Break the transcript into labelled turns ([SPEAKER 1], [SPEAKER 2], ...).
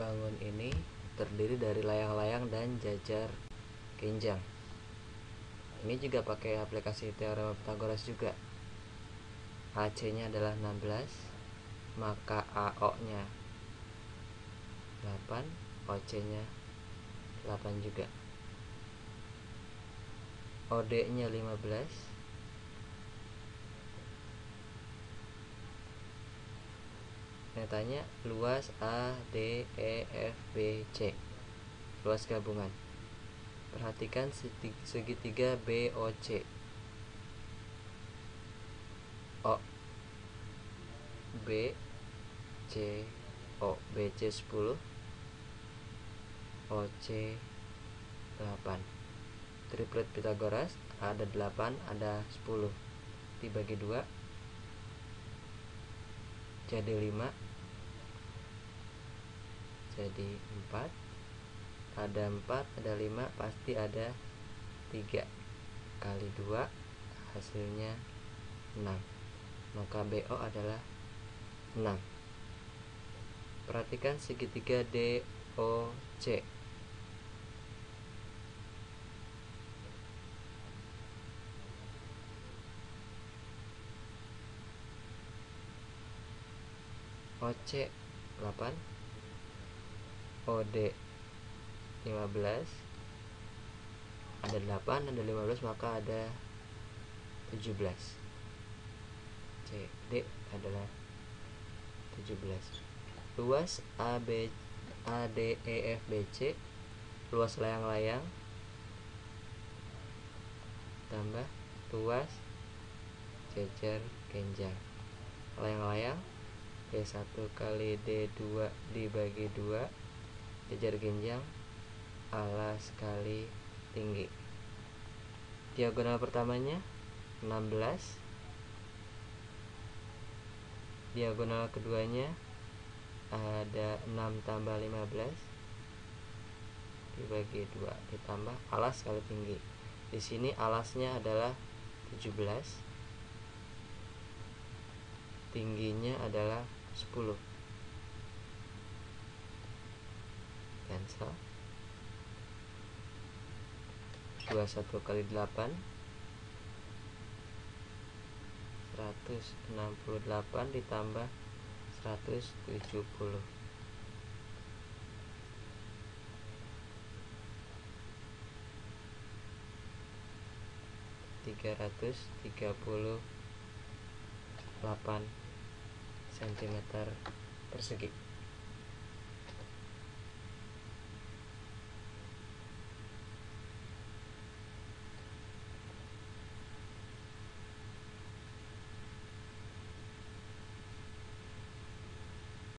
[SPEAKER 1] bangun ini terdiri dari layang-layang dan jajar genjang. Ini juga pakai aplikasi teorema Pythagoras juga. AC-nya adalah 16, maka AO-nya 8, OC-nya 8 juga. OD-nya 15, tanya luas A, D, E, F, B, C, luas gabungan. Perhatikan segitiga BOC. O B C O, BC 10, OC 8. Triplet Pythagoras ada 8, ada 10 dibagi 2 jadi 5, jadi 4. Ada 4, ada 5, pasti ada 3 kali 2 hasilnya 6, maka BO adalah 6. Perhatikan segitiga DOC. OC 8, OD 15, ada 8, ada 15, maka ada 17. CD adalah 17. Luas ADEFBC, luas layang-layang tambah luas jajar genjang. Layang-layang D1 kali D2 dibagi 2, jajar genjang alas kali tinggi. Diagonal pertamanya 16, diagonal keduanya ada 6 tambah 15 dibagi 2 ditambah alas kali tinggi. Di sini alasnya adalah 17, tingginya adalah 10. Cancel. 21 kali 8 168 ditambah 170, 338 cm persegi.